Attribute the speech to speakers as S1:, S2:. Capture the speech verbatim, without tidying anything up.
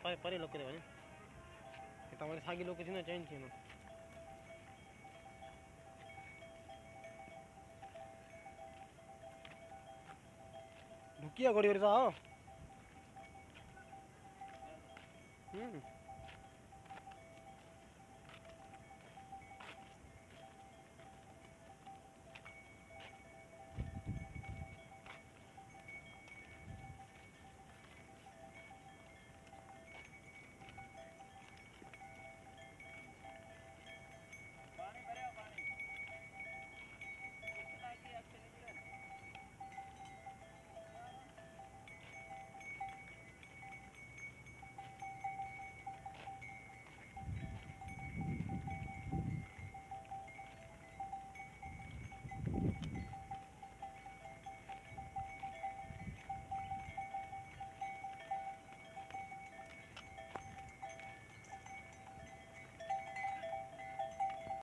S1: परे परे लोग करे तुम्हारे सागी लोग किसी ना चेंज किया ना ढुकिया गोड़ी और जाओ हम्म